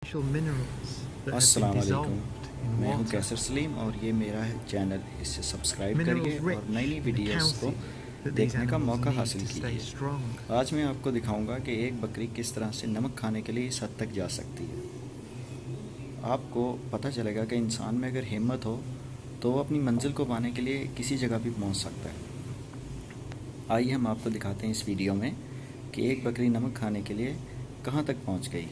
अस्सलाम वालेकुम, मैं हूं कैसर सलीम और ये मेरा है चैनल। इसे सब्सक्राइब करिए और नई नई वीडियोस को देखने का मौका हासिल कीजिए। आज मैं आपको दिखाऊंगा कि एक बकरी किस तरह से नमक खाने के लिए इस हद तक जा सकती है। आपको पता चलेगा कि इंसान में अगर हिम्मत हो तो वो अपनी मंजिल को पाने के लिए किसी जगह भी पहुंच सकता है। आइए हम आपको दिखाते हैं इस वीडियो में कि एक बकरी नमक खाने के लिए कहाँ तक पहुंच गई।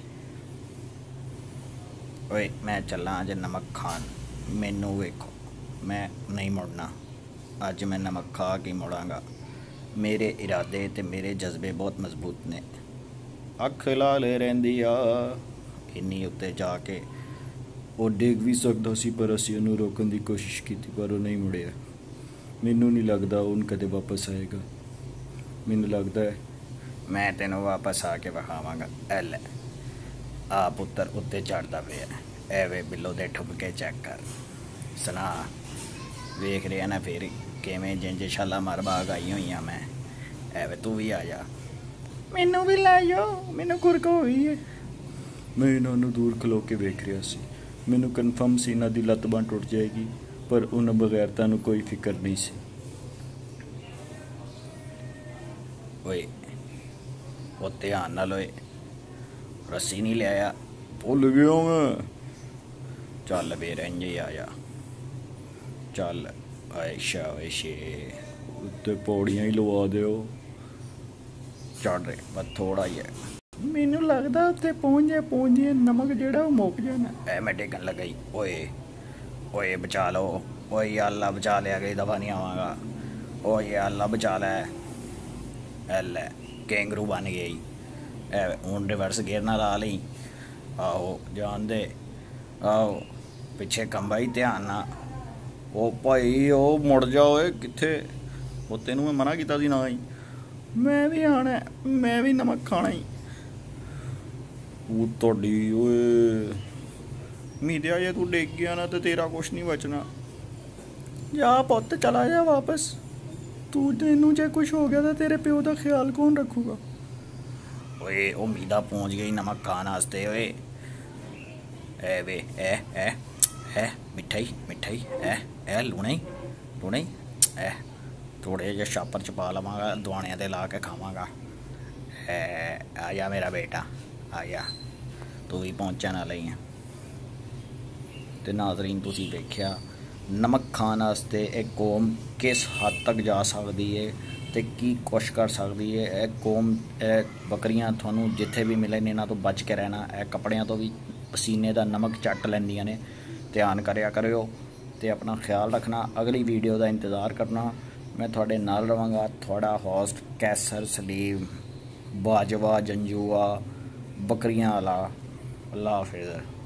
ओए मैं चला अज नमक खान, मैनू वेखो, मैं नहीं मुड़ना। अज मैं नमक खा के मुड़ांगा। मेरे इरादे ते मेरे जज्बे बहुत मजबूत ने। अख ला ले रहिंदी आ इन्नी उत्ते जाके वो डिग भी सकदा सी, पर असीं उहनूं रोकण दी कोशिश कीती पर वो नहीं मुड़िया। मैनू नहीं लगदा हुण कदे वापस आएगा। मैनू लगदा है मैं तैनूं वापस आके विखावांगा। एल आ पुत्तर उत्ते चढ़दा पिया, एवे बिल्लो दे ठुमके चेक कर। सुना वेख रहा ना फिर किवें जिंज छाला मार बाग आई हुई हाँ मैं। एवे तू भी आ जा, मैनू भी लै जाओ, मैनू कुरक हो गई है। मैं इन्होंने दूर खलो के वेख रहा सी। मैनू कन्फर्म सी इन्हां दी लत्त बांह टुट जाएगी, पर उन्हां बगैरता नूं कोई फिक्र नहीं सी। ओए ओ ध्यान नाल, ओए रस्सी नहीं लिया, भुल गया मैं। चल बेर इंज ही आ जा, चल ऐशा ऐशे उत्ते पौड़ियां ही लवा दिओ। चढ़ रहे बस थोड़ा ही है। मैनू लगदा उत्ते पहुंच जाए नमक जेड़ा वो मुक जाना। ऐ मैं डिगन लगाई। ओए ओए बचा लो, ओए अल्लाह बचा लिया, अगली दफा नहीं आवांगा। ओए अल्लाह बचा लै। एल कैंगरू बन गई। हूँ रिवर्स गियर ना ला ली। आहो जान दे, आओ पिछे कंबा ही ध्यान ना। ओ भाई ओ मुड़ जाओ, कित्थे वो तेनू मैं मना किया सी ना ही। मैं भी आना, मैं भी नमक खाना ही। वो तोड़ी ओए मीदिया जे तू डिग गया ना तो तेरा कुछ नहीं बचना। जा पुत्त चला जा वापस। तू तेनू जे कुछ हो गया तो तेरे प्यो का ख्याल कौन रखूगा। ओए उम्मीदा पहुंच गई नमक खाने वास्ते। ओए ए वे ए मिठाई मिठाई ए लूने लूने ए थोड़े जे छापर च पा लवांगा, दवाणियां ते ला के खावांगा। आ जा मेरा बेटा, आ जा, तू भी पहुंचने वाला ही है। ते नाज़रीन तुसीं देखिया नमक खाने वास्ते एक कौम किस हद तक जा सकती है ते की कुछ कर सकती है। यह कौम बकरियां थानू जिथे भी मिले इन्हां तो बच के रहना। यह कपड़ियां तो भी पसीने का नमक चट लैंदियां ने। ध्यान करया करो ते अपना ख्याल रखना। अगली वीडियो का इंतज़ार करना। मैं थोड़े नाल रवांगा, थोड़ा होस्ट कैसर सलीम बाजवा जंजुआ बकरियां वाला। अल्लाह हाफिज़।